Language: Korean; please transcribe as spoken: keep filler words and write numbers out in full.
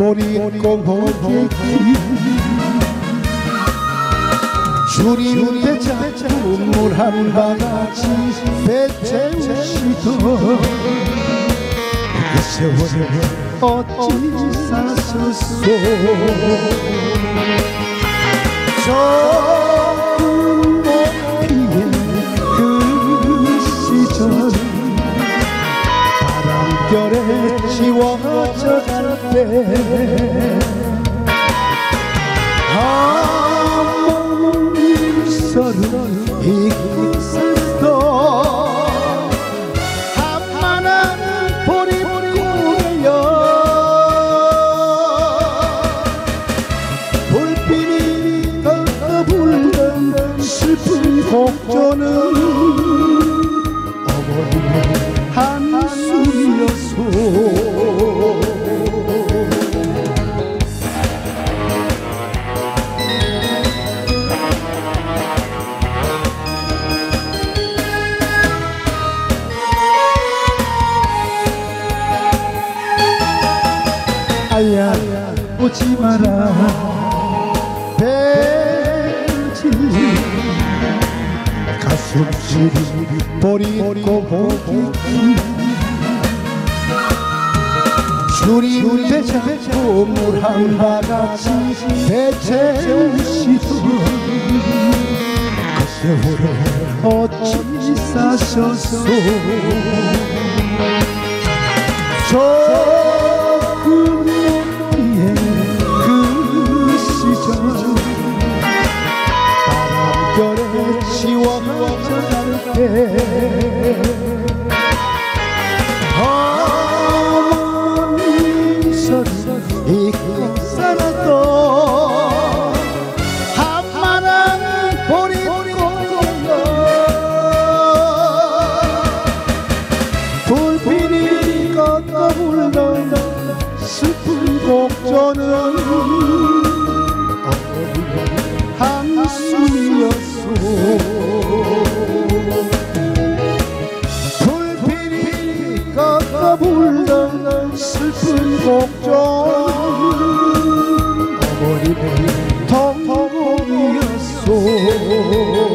보릿고목의 길 주리대 잡고 물 한 바가지 배채우시던 그 세월에 어찌 사셨소. 저 금옥피의 그 시절 바람결에 지워져 갈 때 한몸서를 잊고 살던 한만한 보릿고개여 불빛이 떠불던 슬픈 곡조는 어머니의 한숨이었소. 아야 오지 마라 배질리 가슴 시리 보릿고목이 주리대 잡고 물 한 바가지 배채우시던 그 세월에 어찌 사셨소. 저 금옥비의 그 시절 바람결에 지워져 갈 때 잊고 살았던 한만한 보릿고개여 불빛이 꺾어불던 슬픈 곡조는 어머니의 한숨이었소. 불빛이 꺾어불던 슬픈 곡조 어머니의 통곡이었소.